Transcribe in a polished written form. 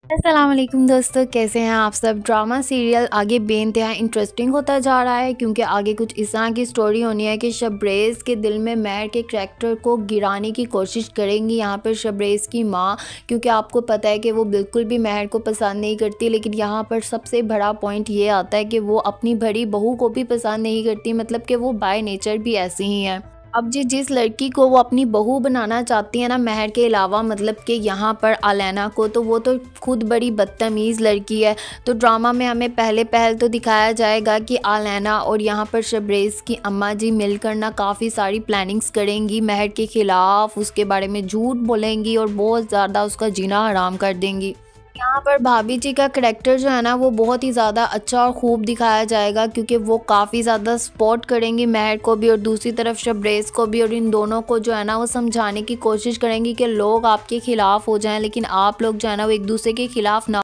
अस्सलाम वालेकुम दोस्तों, कैसे हैं आप सब। ड्रामा सीरियल आगे बेइंतहा इंटरेस्टिंग होता जा रहा है क्योंकि आगे कुछ इस तरह की स्टोरी होनी है कि शबरेज़ के दिल में महर के करैक्टर को गिराने की कोशिश करेंगी यहाँ पर शबरेज़ की माँ, क्योंकि आपको पता है कि वो बिल्कुल भी महर को पसंद नहीं करती। लेकिन यहाँ पर सबसे बड़ा पॉइंट ये आता है कि वो अपनी बड़ी बहू को भी पसंद नहीं करती, मतलब कि वो बाय नेचर भी ऐसी ही हैं। अब जी जिस लड़की को वो अपनी बहू बनाना चाहती है ना महर के अलावा, मतलब कि यहाँ पर अलैना को, तो वो तो खुद बड़ी बदतमीज़ लड़की है। तो ड्रामा में हमें पहल तो दिखाया जाएगा कि अलैना और यहाँ पर शबरेज़ की अम्मा जी मिलकर ना काफ़ी सारी प्लानिंग्स करेंगी महर के ख़िलाफ़, उसके बारे में झूठ बोलेंगी और बहुत ज़्यादा उसका जीना हराम कर देंगी। यहाँ पर भाभी जी का करैक्टर जो है ना वो बहुत ही ज़्यादा अच्छा और खूब दिखाया जाएगा, क्योंकि वो काफ़ी ज़्यादा सपोर्ट करेंगी महर को भी और दूसरी तरफ शबरेज़ को भी, और इन दोनों को जो है ना वो समझाने की कोशिश करेंगी कि लोग आपके ख़िलाफ़ हो जाएं, लेकिन आप लोग जो है ना वो एक दूसरे के ख़िलाफ़ ना